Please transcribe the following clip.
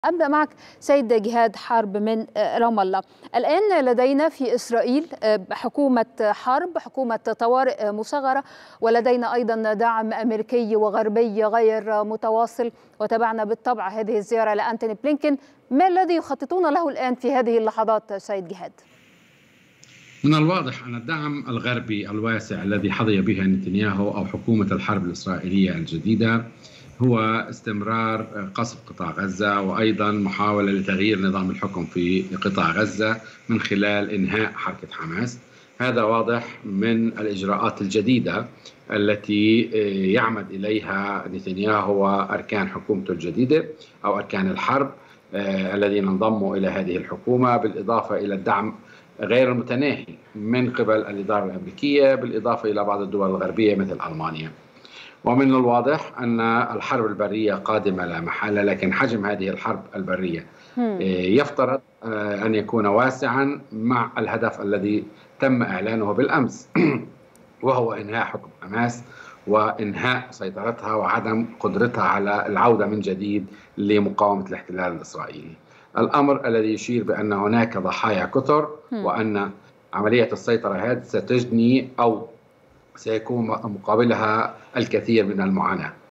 أبدأ معك سيد جهاد حرب من رام الله. الآن لدينا في إسرائيل حكومة حرب، حكومة طوارئ مصغرة، ولدينا أيضا دعم أمريكي وغربي غير متواصل، وتابعنا بالطبع هذه الزيارة لأنتوني بلينكين. ما الذي يخططون له الآن في هذه اللحظات سيد جهاد؟ من الواضح أن الدعم الغربي الواسع الذي حظي به نتنياهو أو حكومة الحرب الإسرائيلية الجديدة هو استمرار قصف قطاع غزة، وأيضا محاولة لتغيير نظام الحكم في قطاع غزة من خلال إنهاء حركة حماس. هذا واضح من الإجراءات الجديدة التي يعمد إليها نتنياهو وأركان حكومته الجديدة أو أركان الحرب الذين انضموا إلى هذه الحكومة، بالإضافة إلى الدعم غير المتناهي من قبل الإدارة الأمريكية، بالإضافة إلى بعض الدول الغربية مثل ألمانيا. ومن الواضح أن الحرب البرية قادمة لا محالة، لكن حجم هذه الحرب البرية يفترض أن يكون واسعا مع الهدف الذي تم إعلانه بالأمس وهو إنهاء حكم حماس وإنهاء سيطرتها وعدم قدرتها على العودة من جديد لمقاومة الاحتلال الإسرائيلي. الأمر الذي يشير بأن هناك ضحايا كثر، وأن عملية السيطرة هذه ستجني أو سيكون مقابلها الكثير من المعاناة.